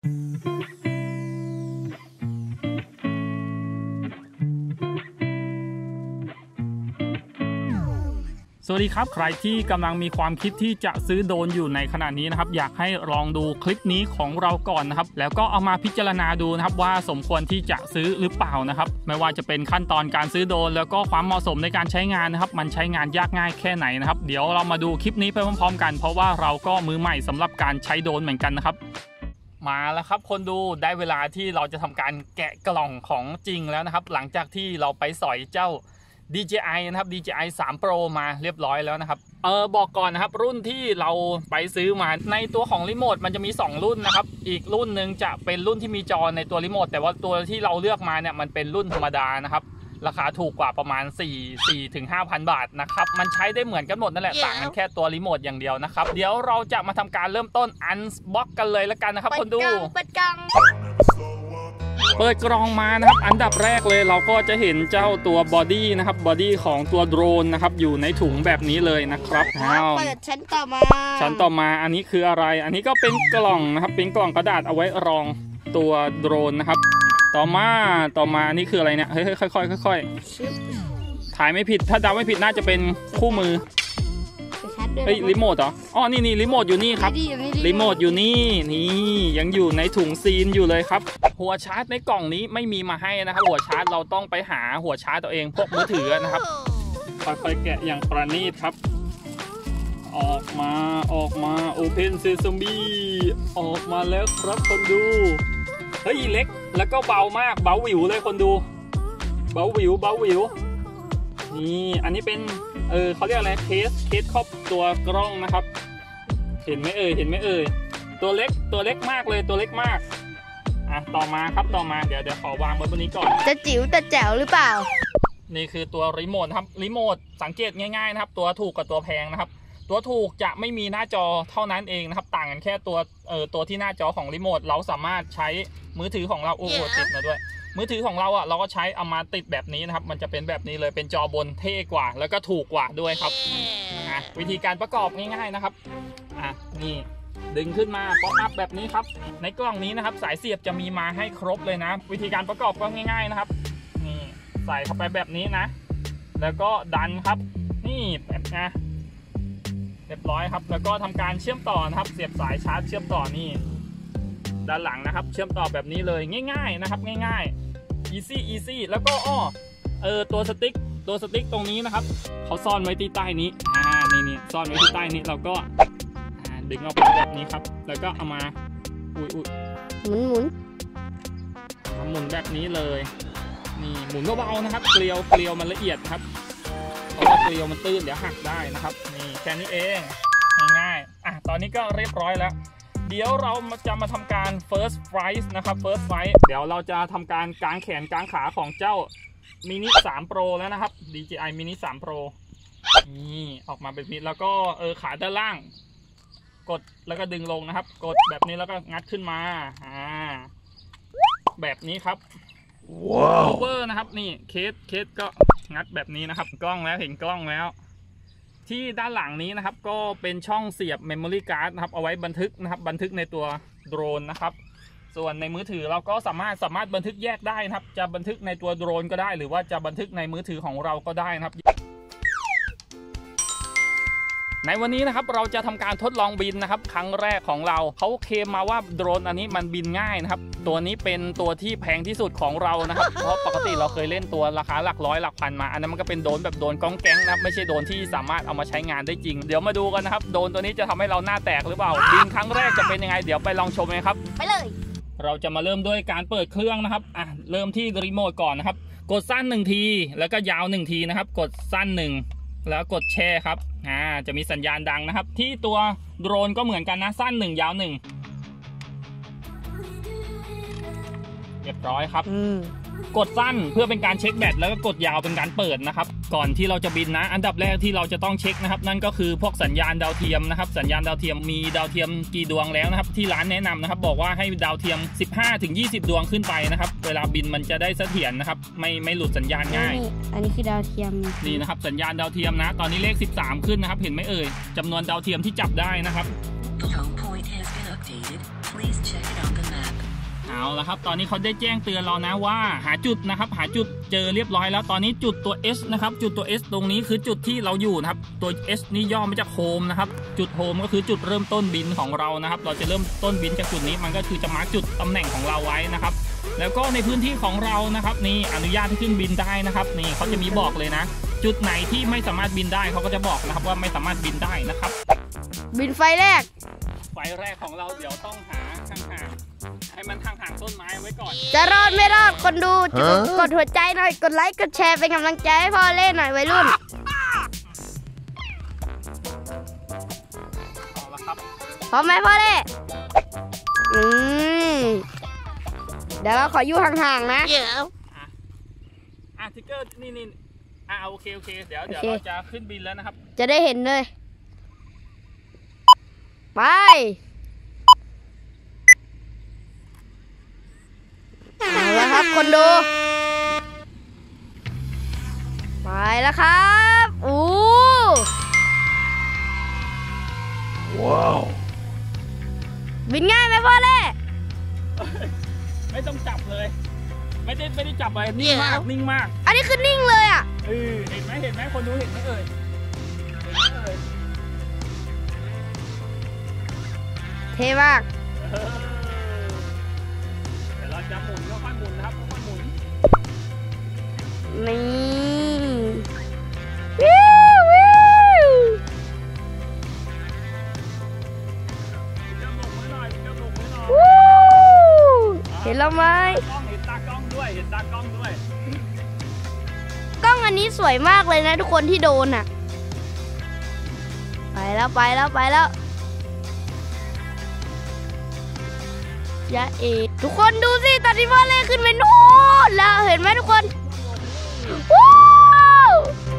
สวัสดีครับใครที่กำลังมีความคิดที่จะซื้อโดรนอยู่ในขณะนี้นะครับอยากให้ลองดูคลิปนี้ของเราก่อนนะครับแล้วก็เอามาพิจารณาดูนะครับว่าสมควรที่จะซื้อหรือเปล่านะครับไม่ว่าจะเป็นขั้นตอนการซื้อโดรนแล้วก็ความเหมาะสมในการใช้งานนะครับมันใช้งานยากง่ายแค่ไหนนะครับเดี๋ยวเรามาดูคลิปนี้ไปพร้อมๆกันเพราะว่าเราก็มือใหม่สำหรับการใช้โดรนเหมือนกันนะครับมาแล้วครับคนดูได้เวลาที่เราจะทำการแกะกล่องของจริงแล้วนะครับหลังจากที่เราไปสอยเจ้าDJI นะครับ DJI 3 Pro มาเรียบร้อยแล้วนะครับบอกก่อนนะครับรุ่นที่เราไปซื้อมาในตัวของรีโมทมันจะมี2รุ่นนะครับอีกรุ่นหนึ่งจะเป็นรุ่นที่มีจอในตัวรีโมทแต่ว่าตัวที่เราเลือกมาเนี่ยมันเป็นรุ่นธรรมดานะครับราคาถูกกว่าประมาณ 4,000-5,000 บาทนะครับมันใช้ได้เหมือนกันหมดนั่นแหละต่างกันแค่ตัวรีโมทอย่างเดียวนะครับเดี๋ยวเราจะมาทำการเริ่มต้นอันบ็อกกันเลยแล้วกันนะครับคนดูเปิดกล่องมานะครับอันดับแรกเลยเราก็จะเห็นเจ้าตัวบอดี้นะครับบอดี้ของตัวโดรนนะครับอยู่ในถุงแบบนี้เลยนะครับเปิดชั้นต่อมาอันนี้คืออะไรอันนี้ก็เป็นกล่องนะครับเป็นกล่องกระดาษเอาไว้รองตัวโดรนนะครับต่อมาอันนี้คืออะไรเนี่ยเฮ้ยค่อยถ่ายไม่ผิดถ้าเดาไม่ผิดน่าจะเป็นคู่มือเฮ้ยรีโมทเหรออ๋อนี่รีโมทอยู่นี่ครับรีโมทอยู่นี่ยังอยู่ในถุงซีนอยู่เลยครับหัวชาร์จในกล่องนี้ไม่มีมาให้นะครับหัวชาร์จเราต้องไปหาหัวชาร์จตัวเองพวกมือถือนะครับค่อยๆแกะอย่างประณีตครับออกมาOpen Sesame ออกมาแล้วครับคนดูเฮ้ยเล็กแล้วก็เบามากเบาหวิวเลยคนดูเบาหวิวนี่อันนี้เป็นเขาเรียกอะไรเคสครอบตัวกล้องนะครับเห็นไหมเอ่ยตัวเล็กมากเลยตัวเล็กมากต่อมาเดี๋ยวขอวางไว้บนนี้ก่อนจะจิ๋วแต่แจ๋วหรือเปล่านี่คือตัวรีโมทครับรีโมทสังเกตง่ายๆนะครับตัวถูกกับตัวแพงนะครับตัวถูกจะไม่มีหน้าจอเท่านั้นเองนะครับต่างกันแค่ตัวที่หน้าจอของรีโมทเราสามารถใช้มือถือของเราโอ้โหติดมาด้วยมือถือของเราเราก็ใช้เอามาติดแบบนี้นะครับมันจะเป็นแบบนี้เลยเป็นจอบนเท่กว่าแล้วก็ถูกกว่าด้วยครับวิธีการประกอบง่ายๆนะครับนี่ดึงขึ้นมาป๊อปอัพแบบนี้ครับในกล่องนี้นะครับสายเสียบจะมีมาให้ครบเลยนะวิธีการประกอบก็ง่ายๆนะครับนี่ใส่เข้าไปแบบนี้นะแล้วก็ดันครับนี่แบบนะเรียบร้อยครับแล้วก็ทำการเชื่อมต่อนะครับเสียบสายชาร์จเชื่อมต่อนี่ด้านหลังนะครับเชื่อมต่อแบบนี้เลยง่ายๆนะครับง่ายๆ easy แล้วก็ตัวสติ๊กตรงนี้นะครับเขาซ่อนไว้ที่ใต้นี้นี่ซ่อนไว้ที่ใต้นี้เราก็ดึงออกมาแบบนี้ครับแล้วก็เอามาหมุนแบบนี้เลยนี่หมุนเบาๆนะครับเกลียวมันละเอียดครับเพราะว่าเกลียวมันตื้นเดี๋ยวหักได้นะครับนี่แค่นี้เองง่ายๆตอนนี้ก็เรียบร้อยแล้วเดี๋ยวเราจะมาทำการ first flight นะครับ first flight เดี๋ยวเราจะทำการกางแขนกางขาของเจ้า mini 3 Pro แล้วนะครับ DJI mini 3 Pro นี่ออกมาเป็นนี้แล้วก็ขาด้านล่างกดแล้วก็ดึงลงนะครับกดแบบนี้แล้วก็งัดขึ้นมาแบบนี้ครับว้าว cover นะครับนี่เคสก็งัดแบบนี้นะครับกล้องแล้วเห็นกล้องแล้วที่ด้านหลังนี้นะครับก็เป็นช่องเสียบ memory card นะครับเอาไว้บันทึกในตัวโดรนนะครับส่วนในมือถือเราก็สามารถบันทึกแยกได้นะครับจะบันทึกในตัวโดรนก็ได้หรือว่าจะบันทึกในมือถือของเราก็ได้นะครับในวันนี้นะครับเราจะทำการทดลองบินนะครับครั้งแรกของเราเขาเคลมมาว่าโดรนอันนี้มันบินง่ายนะครับตัวนี้เป็นตัวที่แพงที่สุดของเรานะครับเพราะปกติเราเคยเล่นตัวราคาหลักร้อยหลักพันมาอันนั้นมันก็เป็นโดรนแบบโดรนก้องแก๊งนะครับไม่ใช่โดรนที่สามารถเอามาใช้งานได้จริงเดี๋ยวมาดูกันนะครับโดรนตัวนี้จะทำให้เราหน้าแตกหรือเปล่าบินครั้งแรกจะเป็นยังไงเดี๋ยวไปลองชมเลยครับไปเลยเราจะมาเริ่มด้วยการเปิดเครื่องนะครับเริ่มที่รีโมทก่อนนะครับกดสั้น1ทีแล้วก็ยาว1ทีนะครับกดสั้น1แล้วกดแชร์ครับจะมีสัญญาณดังนะครับที่ตัวโดรนก็เหมือนกันนะสั้น1ยาว1เรียบร้อยครับกดสั้นเพื่อเป็นการเช็คแบตแล้วก็กดยาวเป็นการเปิดนะครับก่อนที่เราจะบินนะอันดับแรกที่เราจะต้องเช็คนะครับนั่นก็คือพวกสัญญาณดาวเทียมนะครับสัญญาณดาวเทียมมีดาวเทียมกี่ดวงแล้วนะครับที่ร้านแนะนำนะครับบอกว่าให้ดาวเทียม 15-20 ดวงขึ้นไปนะครับเวลาบินมันจะได้เสถียรนะครับไม่หลุดสัญญาณง่ายอันนี้คือดาวเทียมนี่นะครับสัญญาณดาวเทียมนะตอนนี้เลข13ขึ้นนะครับเห็นไหมเอ่ยจำนวนดาวเทียมที่จับได้นะครับละครับตอนนี้เขาได้แจ้งเตือนเรานะว่าหาจุดนะครับหาจุดเจอเรียบร้อยแล้วตอนนี้จุดตัว S นะครับจุดตัว S ตรงนี้คือจุดที่เราอยู่นะครับตัว S นี่ย่อมาจากโฮมนะครับจุดโฮมก็คือจุดเริ่มต้นบินของเรานะครับเราจะเริ่มต้นบินจากจุดนี้มันก็คือจะมาร์กจุดตำแหน่งของเราไว้นะครับแล้วก็ในพื้นที่ของเรานะครับนี่อนุญาตให้ขึ้นบินได้นะครับนี่เขาจะมีบอกเลยนะจุดไหนที่ไม่สามารถบินได้เขาก็จะบอกนะครับว่าไม่สามารถบินได้นะครับบินไฟแรกของเราเดี๋ยวต้องหาห่างๆให้มันห่างๆต้นไม้ไว้ก่อนจะรอดไม่รอดคนดูกดหัวใจหน่อยกดไลค์กดแชร์เป็นกำลังใจให้พ่อเล่นหน่อยวัยรุ่นเอาละครับพร้อมไหมพ่อเล่เดี๋ยวเราขออยู่ห่างๆนะทิกเกอร์นี่โอเคเดี๋ยวเราจะขึ้นบินแล้วนะครับจะได้เห็นเลยไปเอาละครับคนดูไปแล้วครับว้าวบินง่ายไหมพ่อเล่ไม่ต้องจับเลยไม่ได้จับอะไรนิ่งมากอันนี้คือนิ่งเลยอ่ะเห็นไหมคนดูเห็นไหมเอ่ยเท่มากเดี๋ยวเราจะหมุนค่อยๆหมุนนะครับค่อยๆหมุนนี่เห็นแล้วไหมเห็นตากล้องด้วยกล้องอันนี้สวยมากเลยนะทุกคนที่โดนอ่ะไปแล้วยะทุกคนดูสิตอนที่พ่อเล่ขึ้นไปโน่นแล้วเห็นไหมทุกคนว้าว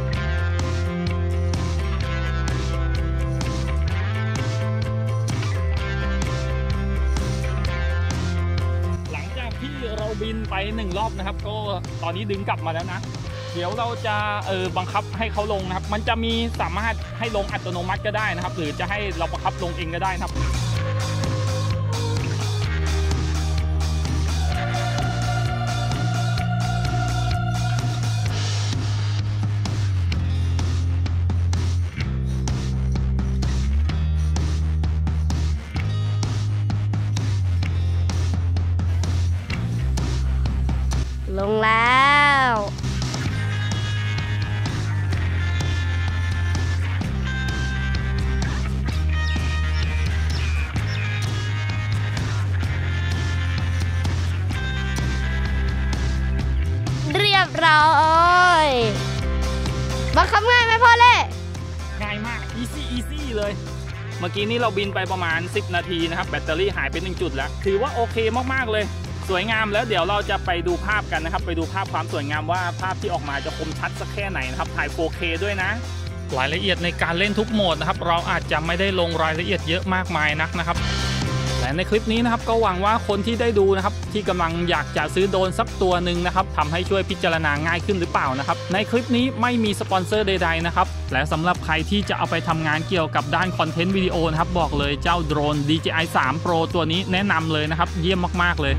หลังจากที่เราบินไป1 รอบนะครับก็ตอนนี้ดึงกลับมาแล้วนะเดี๋ยวเราจะบังคับให้เขาลงนะครับมันจะมีสามารถให้ลงอัตโนมัติก็ได้นะครับหรือจะให้เราบังคับลงเองก็ได้นะครับลงแล้วเรียบร้อยบังคับง่ายไหมพ่อเล่ง่ายมาก easy เลยเมื่อกี้นี้เราบินไปประมาณ10 นาทีนะครับแบตเตอรี่หายไป1 จุดแล้วถือว่าโอเคมากๆเลยสวยงามแล้วเดี๋ยวเราจะไปดูภาพกันนะครับไปดูภาพความสวยงามว่าภาพที่ออกมาจะคมชัดสักแค่ไหนนะครับถ่าย 4K ด้วยนะรายละเอียดในการเล่นทุกโหมดนะครับเราอาจจะไม่ได้ลงรายละเอียดเยอะมากมายนักนะครับแต่ในคลิปนี้นะครับก็หวังว่าคนที่ได้ดูนะครับที่กำลังอยากจะซื้อโดรนสักตัวหนึ่งนะครับทำให้ช่วยพิจารณาง่ายขึ้นหรือเปล่านะครับในคลิปนี้ไม่มีสปอนเซอร์ใดๆนะครับและสำหรับใครที่จะเอาไปทำงานเกี่ยวกับด้านคอนเทนต์วิดีโอนะครับบอกเลยเจ้าโดรน DJI 3 Pro ตัวนี้แนะนำเลยนะครับเยี่ยมมากๆเลย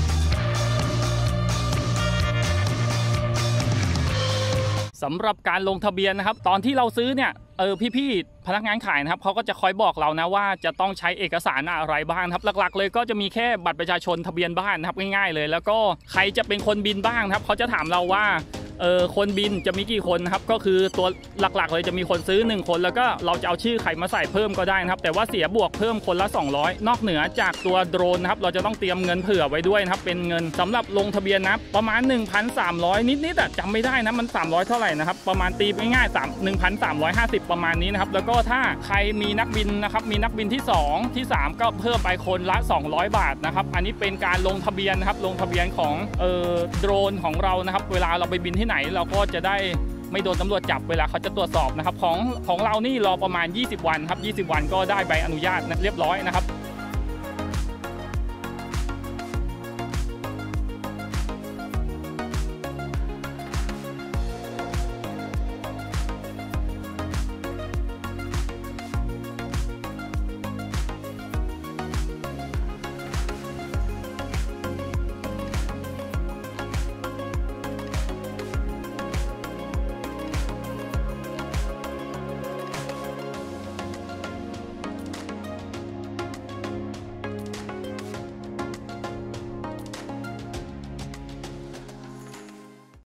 สำหรับการลงทะเบียนนะครับตอนที่เราซื้อเนี่ยพี่ๆพนักงานขายนะครับเขาก็จะคอยบอกเรานะว่าจะต้องใช้เอกสารอะไรบ้างครับหลักๆเลยก็จะมีแค่บัตรประชาชนทะเบียนบ้านนะครับง่ายๆเลยแล้วก็ใครจะเป็นคนบินบ้างครับเขาจะถามเราว่าคนบินจะมีกี่คนนะครับก็คือตัวหลักๆเลยจะมีคนซื้อ1 คนแล้วก็เราจะเอาชื่อใครมาใส่เพิ่มก็ได้นะครับแต่ว่าเสียบวกเพิ่มคนละ200นอกเหนือจากตัวโดรนนะครับเราจะต้องเตรียมเงินเผื่อไว้ด้วยนะครับเป็นเงินสำหรับลงทะเบียนนะประมาณ 1,300 นิดๆแต่จำไม่ได้นะมัน300เท่าไหร่นะครับประมาณตีง่ายๆ1,350 ประมาณนี้นะครับแล้วก็ถ้าใครมีนักบินนะครับมีนักบินที่2ที่3ก็เพิ่มไปคนละ200 บาทนะครับอันนี้เป็นการลงทะเบียนนะครับลงทะเบียนของโดรนของเรานะครับเวลาเราไปบินที่ไหนเราก็จะได้ไม่โดนตำรวจจับเวลาเขาจะตรวจสอบนะครับของเรานี่รอประมาณ20 วันครับ20 วันก็ได้ใบอนุญาตเรียบร้อยนะครับ